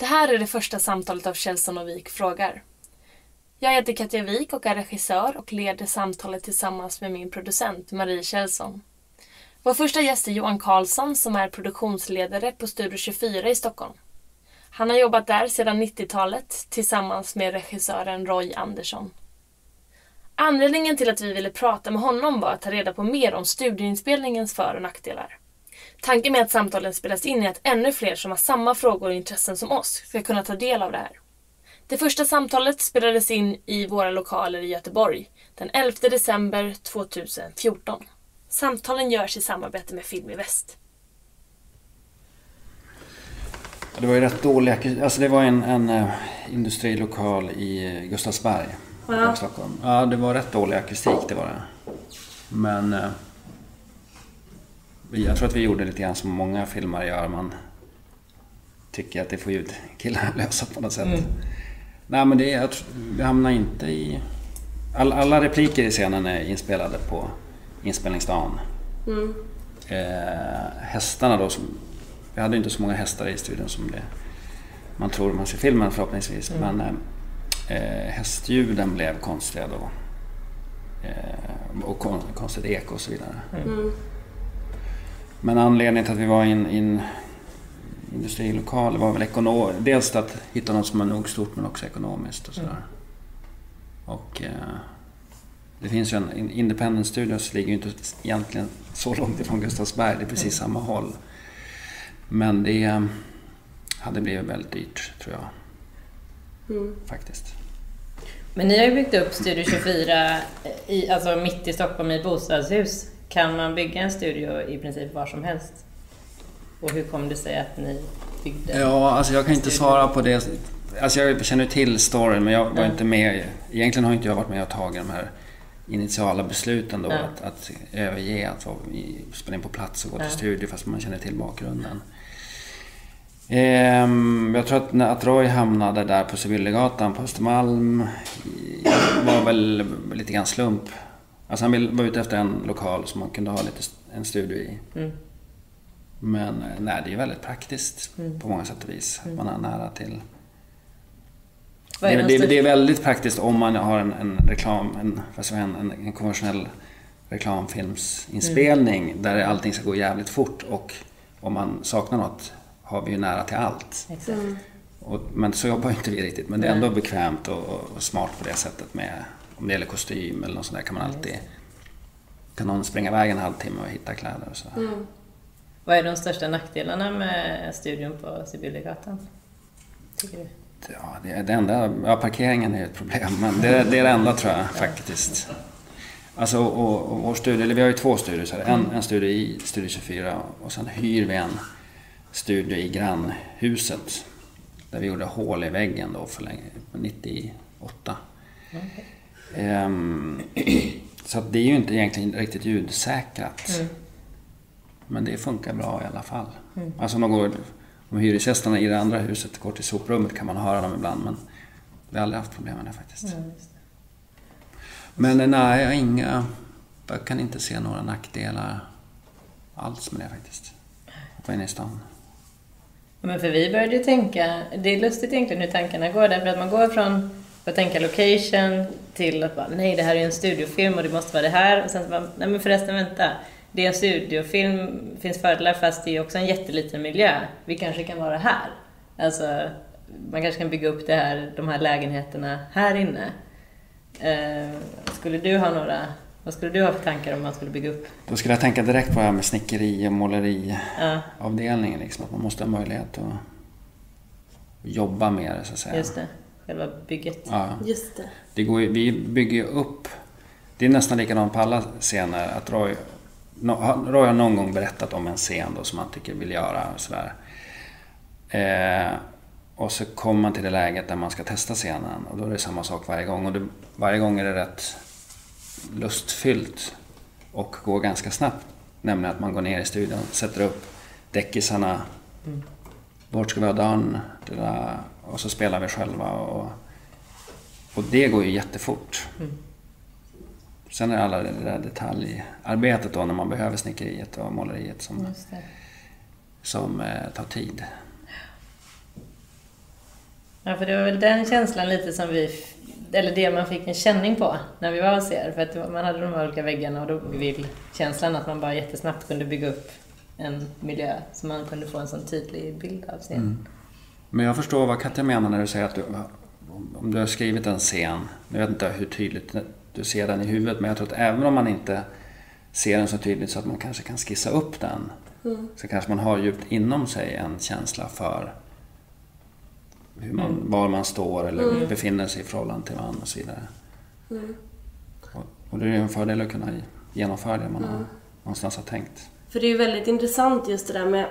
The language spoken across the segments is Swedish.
Det här är det första samtalet av Kjellson och Wik frågar. Jag heter Katja Wik och är regissör och leder samtalet tillsammans med min producent Marie Kjellson. Vår första gäst är Johan Karlsson som är produktionsledare på Studio 24 i Stockholm. Han har jobbat där sedan 90-talet tillsammans med regissören Roy Andersson. Anledningen till att vi ville prata med honom var att ta reda på mer om studioinspelningens för- och nackdelar. Tanken med att samtalen spelas in är att ännu fler som har samma frågor och intressen som oss ska kunna ta del av det här. Det första samtalet spelades in i våra lokaler i Göteborg den 11 december 2014. Samtalen görs i samarbete med Film i Väst. Det var ju rätt dåliga, alltså det var en industrilokal i Gustavsberg i Stockholm. Ja, det var rätt dålig akustik, det var det. Men jag tror att vi gjorde lite grann som många filmare gör. Man tycker att det får ljudkillarna lösa på något sätt. Nej, men vi hamnar inte i... Alla repliker i scenen är inspelade på inspelningsdagen. Hästarna då, vi hade inte så många hästar i studion som det man tror man ser filmen förhoppningsvis. Men hästljuden blev konstiga då. Och konstigt eko och så vidare. Men anledningen till att vi var i en industrilokal var väl dels att hitta något som är nog stort men också ekonomiskt och sådär. Och det finns ju en Independent Studios, ligger ju inte egentligen så långt ifrån Gustavsberg, det är precis samma håll. Men det hade blivit väldigt dyrt, tror jag. Faktiskt. Men ni har ju byggt upp Studio 24 alltså mitt i Stockholm i bostadshus. Kan man bygga en studio i princip var som helst? Och hur kom det sig att ni byggde? Ja, alltså jag kan inte svara på det. Alltså jag känner till storyn, men jag var inte med. Egentligen har inte jag varit med och tagit de här initiala besluten då att överge, att spela in på plats och gå till studio fast man känner till bakgrunden. Jag tror att Roy hamnade där på Sibyllagatan på Östermalm var väl lite grann slump. Alltså han var ute efter en lokal som man kunde ha en studio i. Men nej, det är väldigt praktiskt på många sätt och vis. Man är nära till. Det är väldigt praktiskt om man har en konventionell reklamfilmsinspelning där allting ska gå jävligt fort, och om man saknar något har vi ju nära till allt. Men så jobbar inte vi riktigt, men det är ändå bekvämt och smart på det sättet med, om det gäller kostym eller något sånt där kan man alltid, kan någon springa iväg en halvtimme och hitta kläder och så. Vad är de största nackdelarna med studion på Sibyllagatan, tycker du? Ja, det enda, parkeringen är ett problem, men det är det enda tror jag faktiskt. Alltså, och vår studio, eller vi har ju två studios här. En studio i Studio 24 och sen hyr vi en studio i grannhuset där vi gjorde hål i väggen då för länge, 98. Så att det är ju inte egentligen riktigt ljudsäkrat. Men det funkar bra i alla fall. Alltså om hyresgästerna i det andra huset går till soprummet kan man höra dem ibland, men vi har aldrig haft problem med det faktiskt. Men nej, jag kan inte se några nackdelar alls med det faktiskt. Att vara inne i stan. Men för vi började ju tänka, det är lustigt egentligen hur tankarna går, därför att man går från att tänka location till att bara, nej det här är en studiofilm och det måste vara det här, och sen så bara, nej men förresten vänta, det är en studiofilm, finns fördelar fast det är också en jätteliten miljö, vi kanske kan vara här, alltså man kanske kan bygga upp de här lägenheterna här inne. Vad skulle du ha för tankar om man skulle bygga upp? Då skulle jag tänka direkt på det här med snickeri och måleriavdelningen. Liksom, att man måste ha möjlighet att jobba med det så att säga. Just det, själva bygget. Ja. Just det. Vi bygger ju upp, det är nästan likadant på alla scener, att Roy har någon gång berättat om en scen då, som han tycker vill göra och sådär. Och så kommer man till det läget där man ska testa scenen, och då är det samma sak varje gång, och varje gång är det rätt lustfyllt och går ganska snabbt, nämligen att man går ner i studion, sätter upp däckisarna, vart ska vi ha dörren, och så spelar vi själva, och det går ju jättefort. Sen är det alla det där detaljarbetet då när man behöver snickeriet och måleriet som tar tid. Ja, för det var väl den känslan lite som eller det man fick en känning på när vi var hos er. För att man hade de här olika väggarna och då vill känslan att man bara jättesnabbt kunde bygga upp en miljö så man kunde få en sån tydlig bild av scenen. Mm. Men jag förstår vad Katja menar när du säger att om du har skrivit en scen, jag vet inte hur tydligt du ser den i huvudet, men jag tror att även om man inte ser den så tydligt så att man kanske kan skissa upp den, så kanske man har djupt inom sig en känsla för hur var man står eller befinner sig i förhållande till varandra och så vidare. Och det är en fördel att kunna genomföra det man har, någonstans har tänkt. För det är ju väldigt intressant just det där med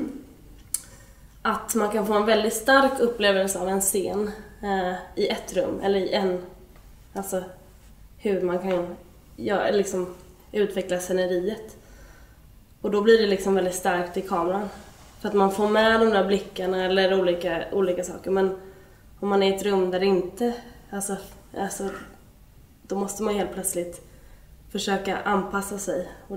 att man kan få en väldigt stark upplevelse av en scen i ett rum eller i en, alltså hur man kan liksom utveckla sceneriet. Och då blir det liksom väldigt starkt i kameran. För att man får med de där blickarna eller olika saker. Men om man är i ett rum där det inte, alltså då måste man helt plötsligt försöka anpassa sig. Och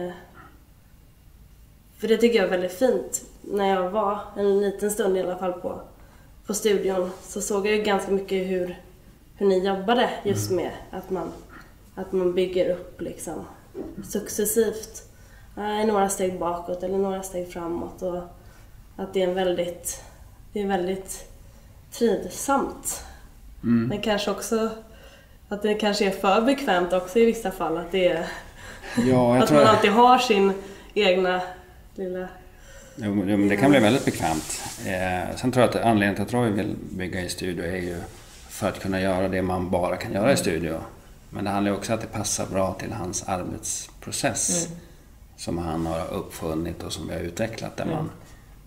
för det tycker jag är väldigt fint. När jag var en liten stund i alla fall på studion så såg jag ju ganska mycket hur ni jobbade just med att man bygger upp liksom successivt några steg bakåt eller några steg framåt, och att det är väldigt trivsamt. Men kanske också att det kanske är för bekvämt också i vissa fall, att det är att man alltid har sin egna lilla... Jo, men det kan bli väldigt bekvämt. Sen tror jag att anledningen till att Roy vill bygga i studio är ju för att kunna göra det man bara kan göra i studio. Men det handlar ju också om att det passar bra till hans arbetsprocess som han har uppfunnit och som vi har utvecklat, där man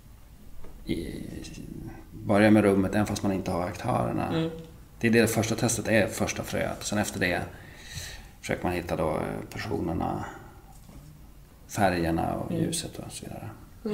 börjar med rummet även fast man inte har aktörerna. Det är det första testet är, första fröet. Sen efter det försöker man hitta då personerna, färgerna och ljuset och så vidare.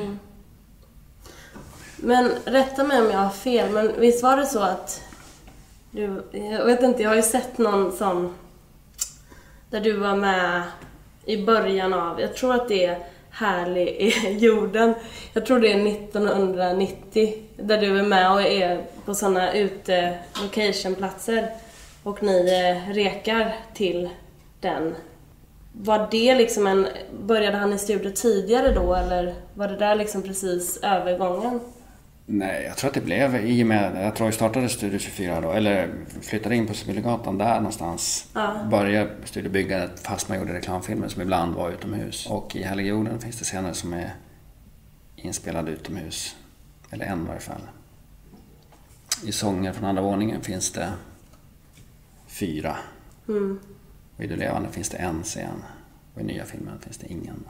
Men rätta mig om jag har fel, men visst var det så att jag vet inte, jag har ju sett någon sån där du var med i början av, jag tror att det är Härlig i jorden, jag tror det är 1990, där du är med och är på såna locationplatser och ni rekar till den. Var det liksom började han i studio tidigare då, eller var det där liksom precis övergången? Nej, jag tror att det blev i och med, jag tror jag startade Studio 24 då, eller flyttade in på Sibyllegatan där någonstans. Började studiobyggandet fast man gjorde reklamfilmer som ibland var utomhus. Och i Härlig jorden finns det scener som är inspelade utomhus, eller en i varje fall. I Sånger från andra våningen finns det 4. Och i Det levande finns det en scen. Och i nya filmen finns det ingen.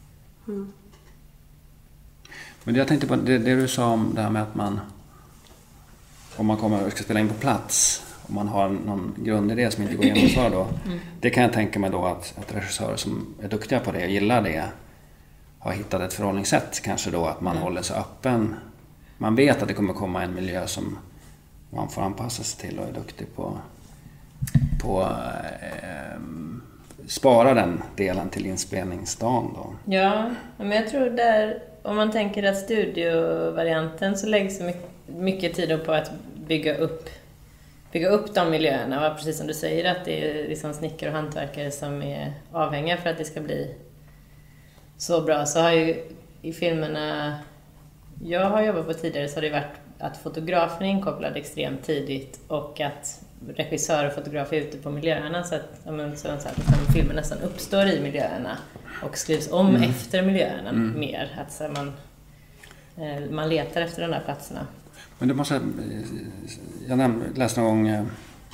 Men det jag tänkte på, det du sa om det här med att man, om man ska spela in på plats, om man har någon grundidé som inte går att genomföra då, det kan jag tänka mig då att regissörer som är duktiga på det och gillar det har hittat ett förhållningssätt kanske då, att man håller sig öppen. Man vet att det kommer komma en miljö som man får anpassa sig till och är duktig på spara den delen till inspelningsdagen då. Ja, men jag tror där, om man tänker att studiovarianten så läggs mycket tid på att bygga upp de miljöerna. Och precis som du säger, att det är liksom snickare och hantverkare som är avhängiga för att det ska bli så bra. Så har ju i filmerna jag har jobbat på tidigare så har det varit att fotografen är inkopplad extremt tidigt och att regissör och fotograf är ute på miljöerna, så att filmen nästan uppstår i miljöerna och skrivs om efter miljöerna mer. Att så man letar efter de där platserna. Men du måste, jag läste någon gång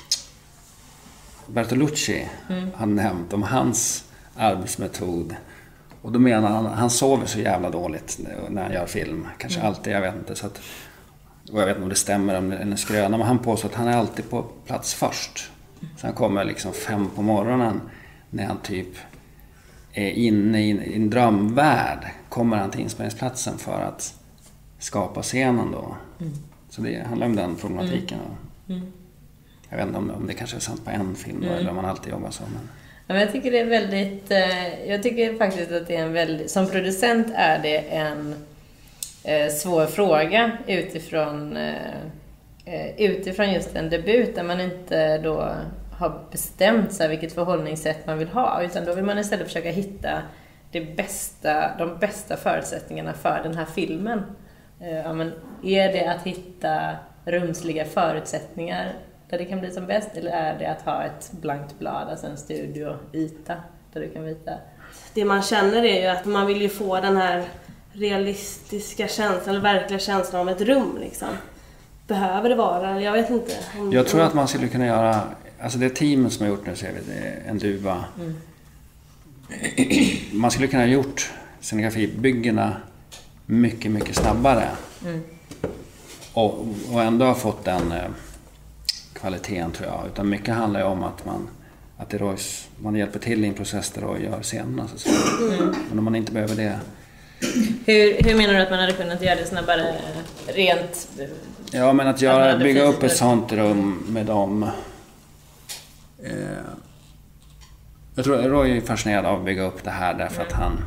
Bertolucci har nämnt om hans arbetsmetod. Och då menar han sover så jävla dåligt när han gör film. Kanske alltid, jag vet inte. Så att, och jag vet inte om det stämmer om det är en skröna, men han påstår att han är alltid på plats först. Så han kommer liksom 5 på morgonen när han typ är inne i en drömvärld. Kommer han till inspelningsplatsen för att skapa scenen då. Så det handlar om den problematiken. Jag vet inte om det kanske är sant på en film då, eller om man alltid jobbar så. Men jag tycker det är väldigt, jag tycker faktiskt att det är en väldigt, som producent är det en svår fråga utifrån utifrån just en debut där man inte då har bestämt sig vilket förhållningssätt man vill ha, utan då vill man istället försöka hitta de bästa förutsättningarna för den här filmen. Ja, men är det att hitta rumsliga förutsättningar där det kan bli som bäst, eller är det att ha ett blankt blad, alltså en studioyta där du kan vita? Det man känner är ju att man vill ju få den här realistiska känslan, eller verkliga känslan av ett rum liksom. Behöver det vara? Jag vet inte. Jag tror att man skulle kunna göra, alltså det teamet som har gjort nu, ser vi, det är en duva. Man skulle kunna ha gjort scenografibyggena mycket, mycket snabbare. Och ändå ha fått den kvaliteten, tror jag. Utan mycket handlar ju om att man hjälper till i en process där och gör scenerna. Men om man inte behöver det. Hur menar du att man hade kunnat göra det snabbare rent? Ja, men att bygga upp ett sånt rum med dem. Jag tror Roy är fascinerad av att bygga upp det här därför att han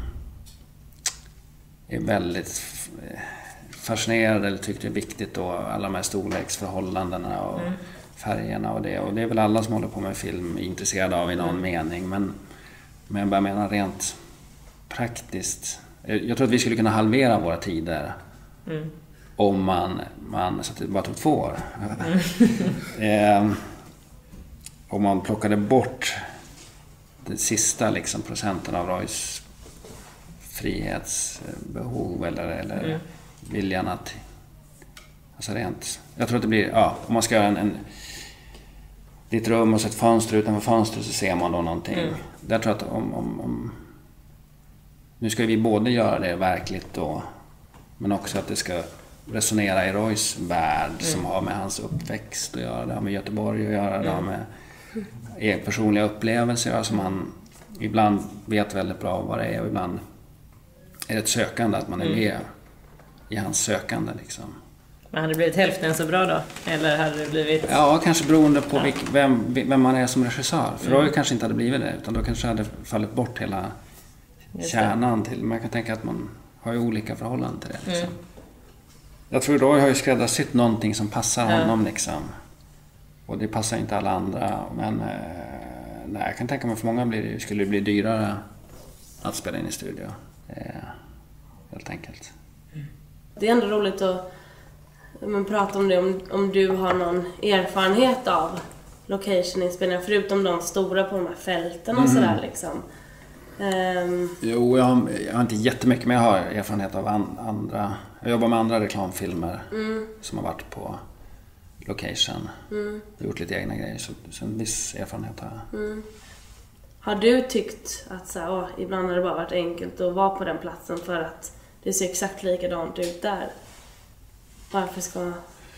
är väldigt fascinerad, eller tyckte det är viktigt då, alla de här storleksförhållandena och färgerna och det. Och det är väl alla som håller på med film intresserade av i någon mening. Men jag bara menar rent praktiskt. Jag tror att vi skulle kunna halvera våra tider om man så att det bara tog 2 år. Om man plockade bort den sista liksom procenten av Roys frihetsbehov eller viljan att, alltså rent, jag tror att det blir, om man ska göra ditt rum och så ett fönster, utanför fönstret så ser man då någonting. Jag tror att om nu ska vi både göra det verkligt då, men också att det ska resonera i Roys värld som har med hans uppväxt att göra, det har med Göteborg att göra, det har med personliga upplevelser som han ibland vet väldigt bra vad det är, och ibland är det ett sökande, att man är med i hans sökande liksom. Men hade det blivit hälften så bra då? Eller hade det blivit... Ja, kanske beroende på vem man är som regissör. För då kanske inte hade blivit det, utan då kanske hade fallit bort hela kärnan till. Man kan tänka att man har ju olika förhållanden till det liksom. Jag tror då har ju skräddarsytt någonting som passar honom liksom. Och det passar inte alla andra. Men nej, jag kan tänka mig för många skulle det bli dyrare att spela in i studio. Helt enkelt. Det är ändå roligt att prata om det, om du har någon erfarenhet av location-inspelningar, förutom de stora på de här fälten och sådär liksom. Jo, jag har inte jättemycket, men jag har erfarenhet av andra. Jag jobbar med andra reklamfilmer som har varit på location. Jag har gjort lite egna grejer, så en viss erfarenhet har jag. Har du tyckt att så här, ibland har det bara varit enkelt att vara på den platsen för att det ser exakt likadant ut där? Varför ska...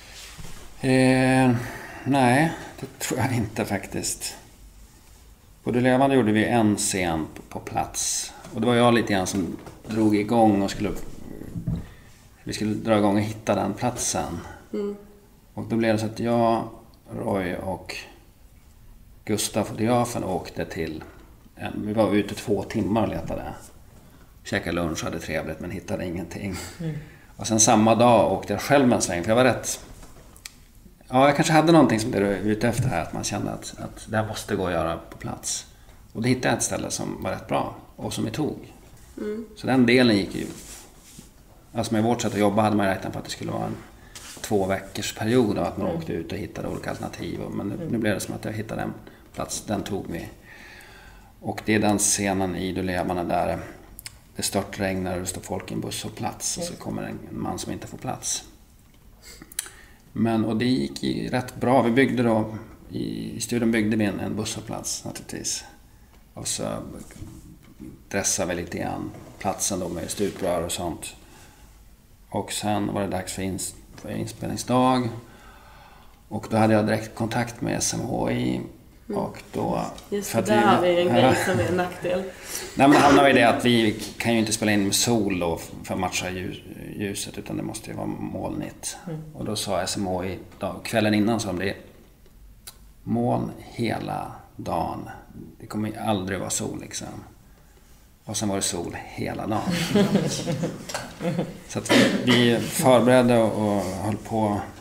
Nej, det tror jag inte faktiskt. På Det Levande gjorde vi en scen på plats. Och det var jag lite grann som drog igång och vi skulle dra igång och hitta den platsen. Och då blev det så att jag, Roy och Gustav, fotografen, åkte till... Vi var ute 2 timmar och letade. Käkade lunch, hade trevligt, men hittade ingenting. Och sen samma dag åkte jag själv en sväng, för jag var rätt... Ja, jag kanske hade någonting som det var ute efter här, att man kände att det här måste gå att göra på plats. Och då hittade jag ett ställe som var rätt bra och som vi tog. Så den delen gick ju... Alltså med vårt sätt att jobba hade man räknat på att det skulle vara en 2 veckors period, och att man åkte ut och hittade olika alternativ. Men nu blev det som att jag hittade en plats, den tog vi. Och det är den scenen i Det Levande där det störtregnar och det står folk i en buss och plats, och så kommer en man som inte får plats. Och det gick ju rätt bra. Vi byggde då, i studion byggde vi en busshållplats naturligtvis. Och så dressade vi lite grann platsen då med stuprör och sånt. Och sen var det dags för inspelningsdag. Och då hade jag direkt kontakt med SMHI. Och då... Just det, där har vi en grej som är en nackdel. Nej, men det hamnar i det att vi kan ju inte spela in med sol då för att matcha ljuset, utan det måste ju vara molnigt. Och då sa SMHI, kvällen innan sa de, moln hela dagen. Det kommer aldrig vara sol liksom. Och sen var det sol hela dagen. Så att vi förberedde och höll på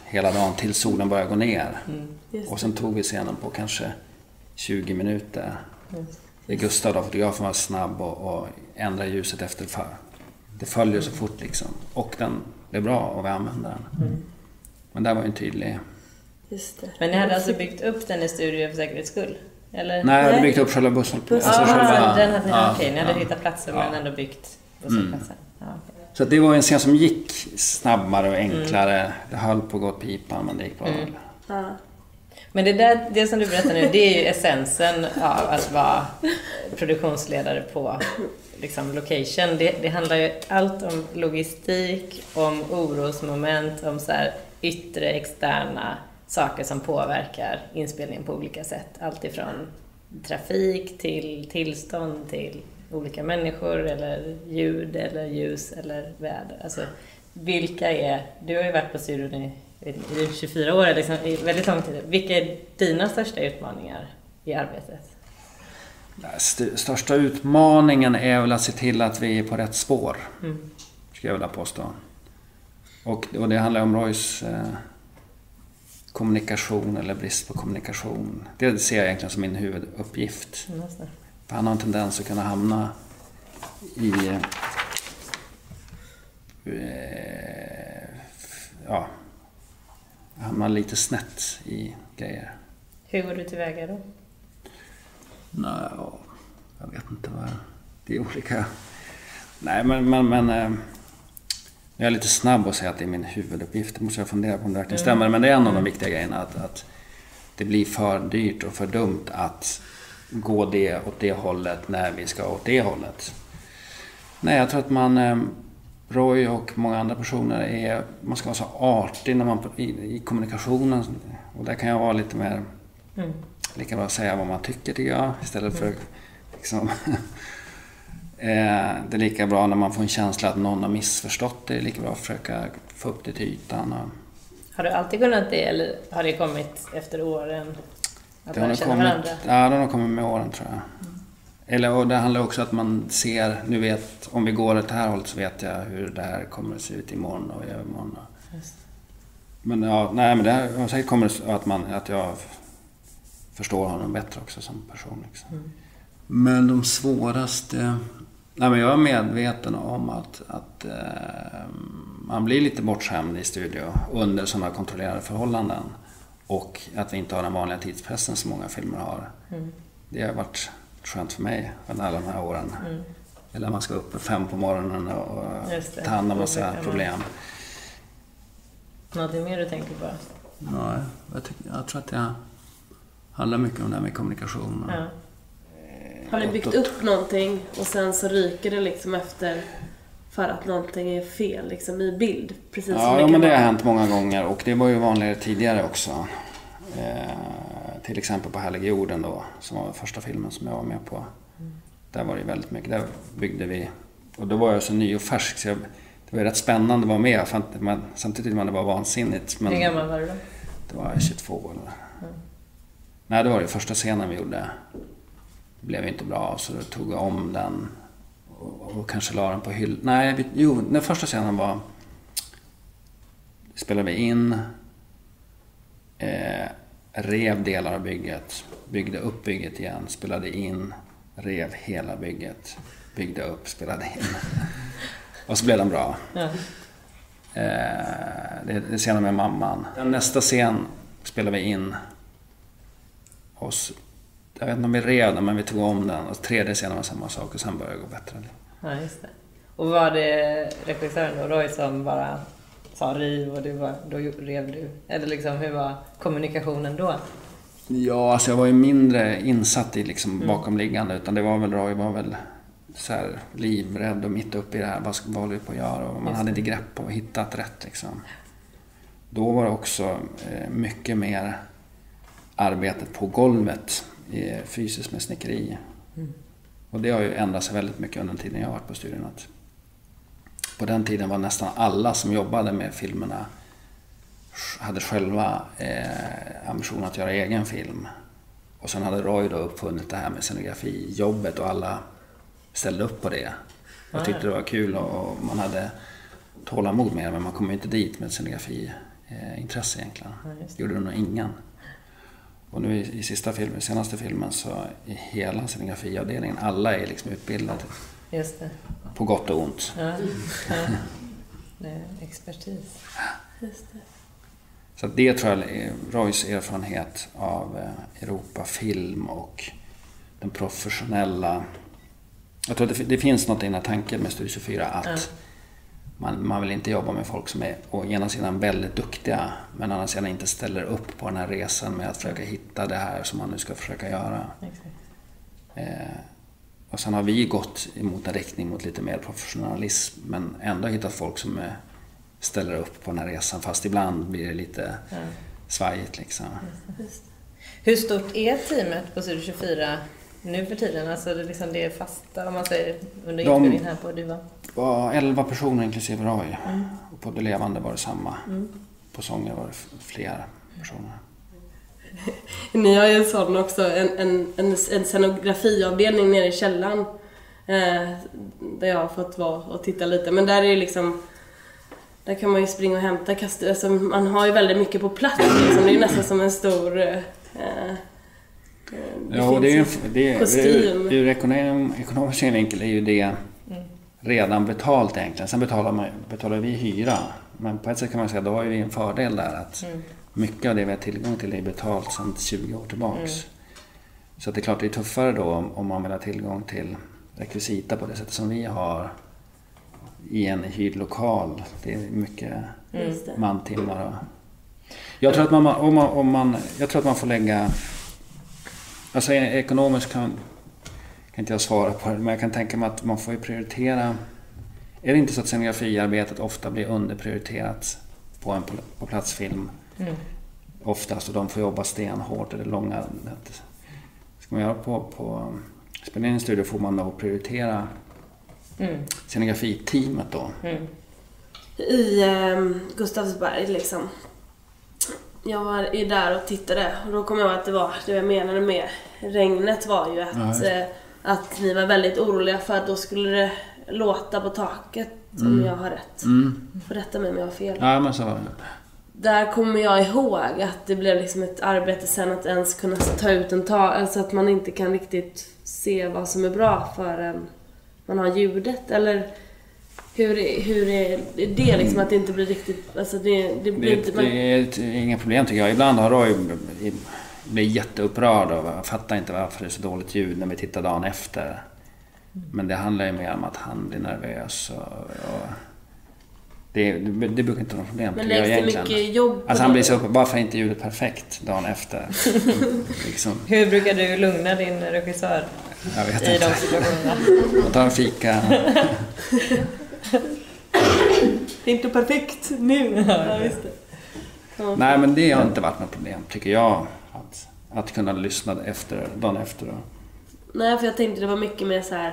hela dagen till solen började gå ner. Just Och sen tog vi scenen på kanske 20 minuter. Gustav då, fotografen, var snabb och ändrade ljuset efter det följer så fort liksom. Och den blev bra och vi använde den. Men där var ju en tydlig... Just det. Men ni hade alltså byggt upp den i studion för säkerhets skull? Eller? Nej, jag hade byggt upp själva bussen. Den hade ni, okej, ni hade hittat platser men ändå byggt busshållplatsen. Ja, okay. Så det var en scen som gick snabbare och enklare. Det höll på att gå åt pipan, men det gick bra. Ja. Men det som du berättar nu, det är ju essensen av att vara produktionsledare på liksom location. Det handlar ju allt om logistik, om orosmoment, om så här yttre, externa saker som påverkar inspelningen på olika sätt. Allt ifrån trafik till tillstånd till olika människor eller ljud eller ljus eller väder. Alltså, vilka är... Du har ju varit på studion i 24 år, liksom, i väldigt lång tid. Vilka är dina största utmaningar i arbetet? Största utmaningen är väl att se till att vi är på rätt spår. Ska jag vilja påstå. Och det handlar om Roys kommunikation eller brist på kommunikation. Det ser jag egentligen som min huvuduppgift. För han har en tendens att kunna hamna i hamna lite snett i grejer. Hur går du tillväga då? Nej, jag vet inte vad det är olika. Nej, men jag är lite snabb att säga att det är min huvuduppgift. Det måste jag fundera på om det verkligen stämmer. Men det är en av de viktiga grejerna att det blir för dyrt och för dumt att gå åt det hållet när vi ska åt det hållet. Nej, jag tror att Roy och många andra personer man ska vara så artig när man i kommunikationen, och där kan jag vara lite mer lika bra säga vad man tycker jag, istället för liksom det är lika bra när man får en känsla att någon har missförstått det är lika bra att försöka få upp det till ytan. Har du alltid kunnat det eller har det kommit efter åren att det har känna varandra? Ja, det har kommit med åren tror jag. Och det handlar också att man ser, nu vet, om vi går åt det här hållet så vet jag hur det här kommer att se ut imorgon och övermorgon. Men det här säkert kommer att jag förstår honom bättre också som person. Liksom. Men de svåraste... Nej, men jag är medveten om att man blir lite bortskämd i studio under sådana kontrollerade förhållanden. Och att vi inte har den vanliga tidspressen som många filmer har. Det har varit skönt för mig under alla de här åren. Eller man ska upp 5 på morgonen och ta hand om massa problem. Någonting mer du tänker på? Nej, jag tror att det handlar mycket om det här med kommunikation. Ja. Har ni byggt upp någonting och sen så ryker det liksom efter för att någonting är fel liksom i bild? Precis ja, men det har hänt många gånger och det var ju vanligare tidigare också. Till exempel på Härliga jorden då, som var första filmen som jag var med på. Där var det väldigt mycket, där byggde vi, och då var jag så ny och färsk så det var rätt spännande att vara med, samtidigt man det var vansinnigt. Men hur gammal var du då? Det var 22 eller. Nej, det var det första scenen vi gjorde. Det blev inte bra så då tog jag om den och kanske la den på hyll. Nej, den första scenen var spelade vi in rev delar av bygget, byggde upp bygget igen, spelade in, rev hela bygget, byggde upp, spelade in. Och så blev den bra. Ja. Det är scenen med mamman. Nästa scen spelade vi in och jag vet inte om vi rev den, men vi tog om den. Och tredje scenen var samma sak och sen började det gå bättre. Ja, just det. Och var det regissören då, Roy, som bara sa riv och då rev du? Eller liksom, hur var kommunikationen då? Ja, alltså jag var ju mindre insatt i liksom bakomliggande, utan det var väl Roy var väl så här livrädd och mitt uppe i det här, vad håller vi på att göra? Och man hade inte grepp på att hitta rätt liksom. Då var det också mycket mer arbetet på golvet, fysiskt med snickeri. Och det har ju ändrat sig väldigt mycket under den tiden jag har varit på studion. På den tiden var nästan alla som jobbade med filmerna hade själva ambition att göra egen film. Och sen hade Roy då uppfunnit det här med scenografijobbet och alla ställde upp på det. Jag tyckte det var kul och man hade tålamod med det, men man kom inte dit med scenografijobb intresse egentligen. Ja, just det. Gjorde det nog ingen. Och nu i senaste filmen så i hela scenografiavdelningen, alla är liksom utbildade. Just det. På gott och ont. Ja. Det är expertis. Just det. Så det tror jag är Roys erfarenhet av Europafilm och den professionella. Jag tror att det finns något i den här tanken med Studio 24 att man vill inte jobba med folk som är å ena sidan väldigt duktiga men å andra sidan inte ställer upp på den här resan med att försöka hitta det här som man nu ska försöka göra. Exakt. Och sen har vi gått emot en riktning mot lite mer professionalism men ändå hittat folk som ställer upp på den här resan fast ibland blir det lite svajigt liksom. Just det. Hur stort är teamet på Studio 24 nu för tiden? Alltså det är fasta, om man säger, under inspelningen här på Duva? Det var 11 personer inklusive Roy. Och på det levande var det samma. På sånger var det fler personer. Ni har ju en sån också, en scenografiavdelning nere i källaren. Där jag har fått vara och titta lite. Men där är det liksom, där kan man ju springa och hämta kaster. Alltså, man har ju väldigt mycket på plats liksom. Det är ju nästan som en stor Ja, kostym. Ur ekonomisk synvinkel är ju det redan betalt egentligen. Sen betalar vi hyra. Men på ett sätt kan man säga att då har vi en fördel där att mycket av det vi har tillgång till är betalt sedan 20 år tillbaks. Så att det är klart det är tuffare då om man vill ha tillgång till rekvisita på det sättet som vi har i en hyrd lokal. Det är mycket mantimmar. Jag tror att man får lägga, alltså ekonomiskt kan inte jag svara på det, men jag kan tänka mig att man får ju prioritera. Är det inte så att scenografiarbetet ofta blir underprioriterat på en på platsfilm? Oftast, och de får jobba stenhårt i det långa. Ska man göra på spela in en studio får man då prioritera scenografiteamet då. I Gustavsberg liksom. Jag var ju där och tittade och då kom jag ihåg att det var det jag menade med regnet var ju att ni var väldigt oroliga för att då skulle det låta på taket om jag har rätt. Får rätta mig om jag har fel. Ja, men så var det. Där kommer jag ihåg att det blev liksom ett arbete sen att ens kunna ta ut alltså att man inte kan riktigt se vad som är bra förrän man har ljudet, eller hur är det liksom att det inte blir riktigt, alltså det blir inte... Det är inga problem tycker jag. Ibland har Roy blivit jätteupprörd och jag fattar inte varför det är så dåligt ljud när vi tittar dagen efter. Men det handlar ju mer om att han blir nervös och det brukar inte vara något problem. Men läggs det mycket jobb på alltså han blir så uppe, varför är inte ljudet perfekt dagen efter? Liksom. Hur brukar du lugna din regissör Jag vet i inte. de situationerna? Man tar en fika. Det är inte perfekt nu. Ja, just det. Ja. Nej, men det har inte varit något problem tycker jag. Att kunna lyssna dagen efter. Nej, för jag tänkte det var mycket mer så här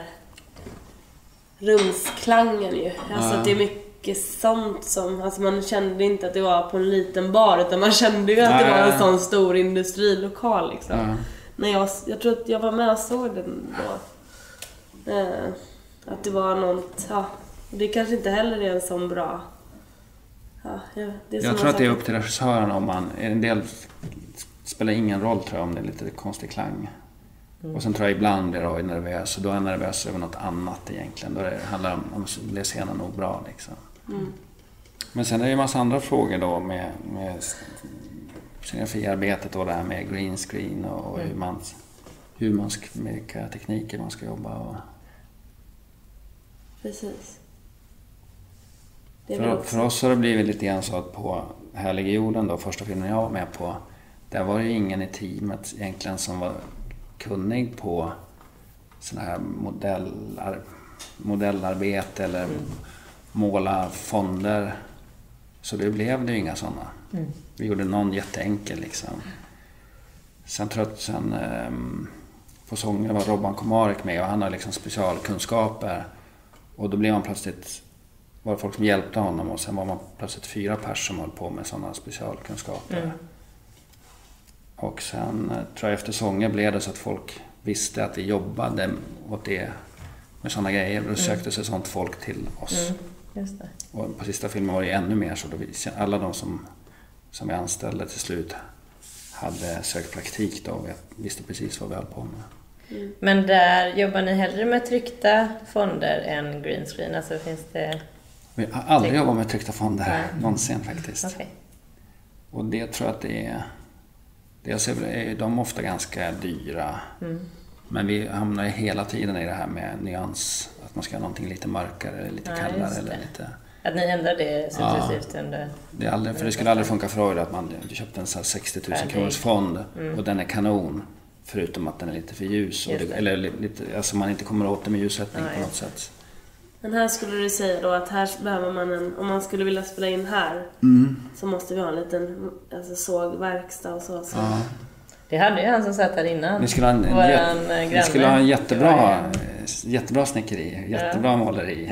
rumsklangen ju. Alltså att det är mycket sånt som, alltså man kände inte att det var på en liten bar utan man kände ju att det var en sån stor industrilokal liksom. När jag tror att jag var med och såg den då. Att det var något, det kanske inte heller är en sån bra. Jag tror att det är upp till regissören om man, en del spelar ingen roll tror jag om det är lite konstig klang. Och sen tror jag ibland blir Roy nervös och då är jag nervös över något annat egentligen. Då handlar det om blir scenen nog bra liksom. Men sen är det ju en massa andra frågor då med scenografiarbetet och det här med green screen och hur man ska, vilka tekniker man ska jobba och... Precis. För oss har det blivit lite grann så att på Härliga jorden då, första filmen jag var med på, där var det ju ingen i teamet egentligen som var kunnig på såna här modellarbete eller måla fonder. Så det blev det ju inga sådana. Vi gjorde någon jätteenkel liksom. Sen tror jag att på sången var Robban Komarek med och han har liksom specialkunskaper. Och då blev man plötsligt, var det folk som hjälpte honom och sen var man plötsligt 4 personer som höll på med sådana specialkunskaper. Och sen tror jag efter sånger blev det så att folk visste att vi jobbade åt det med sådana grejer och då sökte sig sånt folk till oss. Just det. Och på sista filmen var det ännu mer så då alla de som som vi anställde till slut hade sökt praktik då och visste precis vad vi höll på med. Men där jobbar ni hellre med tryckta fonder än green screen? Alltså finns det... Vi har aldrig jobbat med tryckta fonder någonsin faktiskt. Okay. Och det tror jag att det är... Dels är de ofta ganska dyra. Men vi hamnar hela tiden i det här med nyans. Att man ska ha någonting lite mörkare, lite kallare eller lite... Att ni ändrar det successivt under... Det är aldrig, för det skulle aldrig funka för Freud att man köpte en så här 60 000 kronors fond och den är kanon. Förutom att den är lite för ljus. Och eller lite, alltså man inte kommer åt det med ljussättning på något sätt. Men här skulle du säga då att här behöver man om man skulle vilja spela in här så måste vi ha en liten sågverkstad och så. Ja. Det hade ju han som satt här innan. Vi skulle ha en jättebra snickeri, jättebra måleri.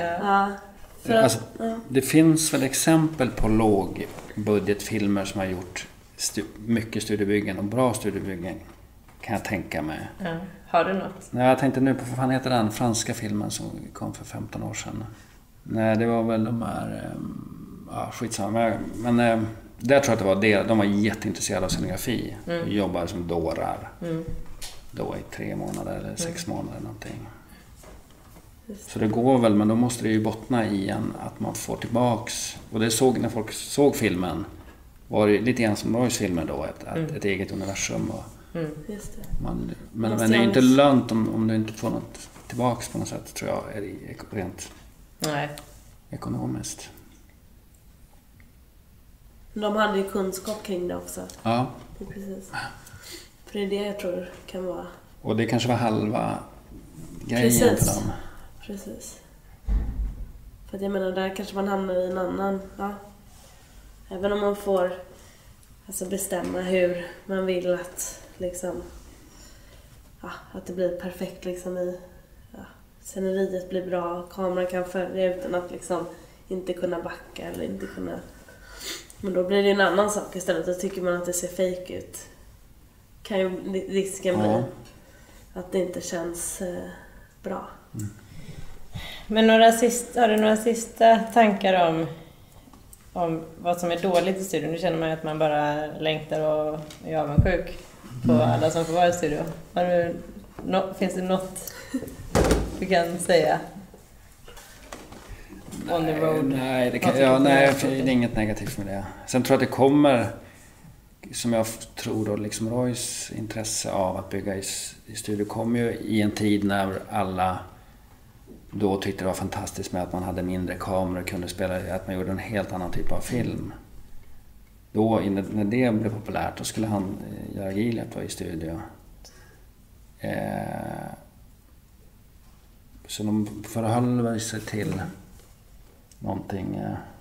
Det finns väl exempel på lågbudgetfilmer som har gjort mycket studiebyggen och bra studiebyggen kan jag tänka mig. Ja. Har du något? Nej, jag tänkte nu på, vad fan heter den franska filmen som kom för 15 år sedan? Nej, det var väl de här... skitsamma. Men där tror jag att det var det. De var jätteintresserade av scenografi. Och jobbade som dårar. Då i 3 månader eller 6 månader någonting. Så det går väl, men då måste det ju bottna i att man får tillbaks... Och det när folk såg filmen var det lite grann som Roys filmer då. Ett eget universum och... Just det. Men det är inte lönt om du inte får något tillbaks på något sätt, tror jag, är rent ekonomiskt. De hade ju kunskap kring det också. Ja. Det är precis. För det är det jag tror kan vara... Och det kanske var halva grejen för dem. Precis. För att jag menar, där kanske man hamnar i en annan... Ja. Även om man får bestämma hur man vill att att det blir perfekt i sceneriet blir bra, kameran kan följa utan att inte kunna backa eller inte kunna... Men då blir det en annan sak istället. Då tycker man att det ser fake ut. Kan ju risken bli att det inte känns bra. Men har du några sista tankar om vad som är dåligt i studion? Nu känner man ju att man bara längtar och är avundsjuk på alla som får vara i studion. Finns det något du kan säga? On the road? Nej, det är inget negativt med det. Sen tror jag att det kommer, som jag tror då, Roys intresse av att bygga i studio kom ju i en tid när alla då tyckte det var fantastiskt med att man hade mindre kameror och kunde spela, att man gjorde en helt annan typ av film. Då, när det blev populärt, då skulle han göra Gilead i studio. Så de förhöll sig till någonting...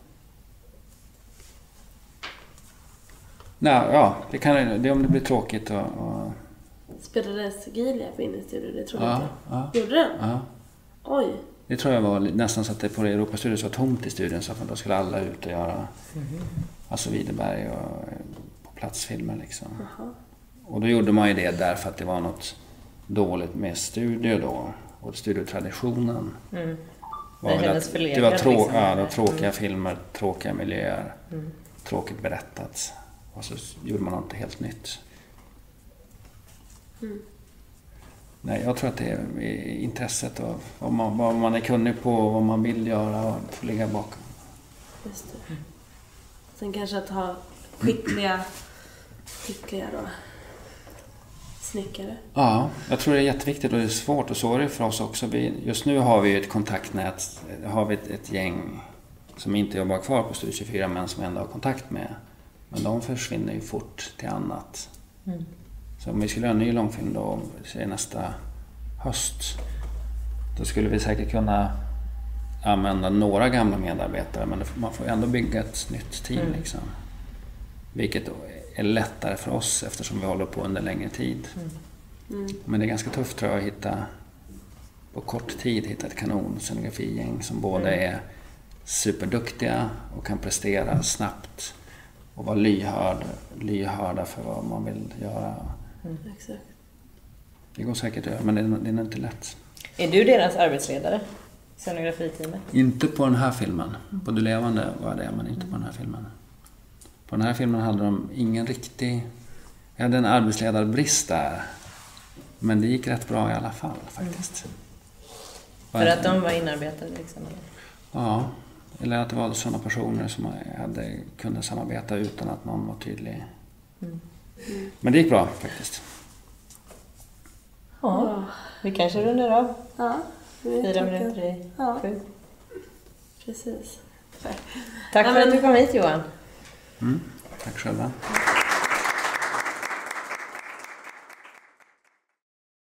det kan det om det blir tråkigt och... Spelades Gilead in i studio? Det tror jag inte. Ja. Gjorde den? Ja. Oj. Det tror jag var nästan så att det på Europastudion var tomt i studion, så att då skulle alla ut och göra Widerberg och på platsfilmer . Och då gjorde man ju det därför att det var något dåligt med studio då, och studiotraditionen. Det var tråkiga filmer, tråkiga miljöer, tråkigt berättat, och så gjorde man något helt nytt. Nej, jag tror att det är intresset av vad man är kunnig på, vad man vill göra och få ligga bakom. Just det. Sen kanske att ha skickliga då, snickare. Ja, jag tror det är jätteviktigt och det är svårt, och så är det för oss också. Just nu har vi ett kontaktnät, har vi ett gäng som inte jobbar kvar på Studio 24 men som ändå har kontakt med. Men de försvinner ju fort till annat. Så om vi skulle göra en ny långfilm då, nästa höst, då skulle vi säkert kunna använda några gamla medarbetare, men man får ändå bygga ett nytt team vilket är lättare för oss eftersom vi håller på under längre tid. Men det är ganska tufft, tror jag, att på kort tid hitta ett kanonscenografigäng som både är superduktiga och kan prestera snabbt och vara lyhörda för vad man vill göra. Exakt. Det går säkert att göra, men det är inte lätt. Är du deras arbetsledare? Scenografiteamet? Inte på den här filmen. På Du levande var det, men inte på den här filmen. På den här filmen hade de ingen riktig... Jag hade en arbetsledarbrist där. Men det gick rätt bra i alla fall faktiskt. För att de var inarbetade liksom? Ja, eller att det var sådana personer som kunde samarbeta utan att någon var tydlig. Men det gick bra faktiskt. Ja, vi kanske rundar av. Ja, 4 minuter i 7. Precis. Tack för att du kom hit, Johan. Tack själva.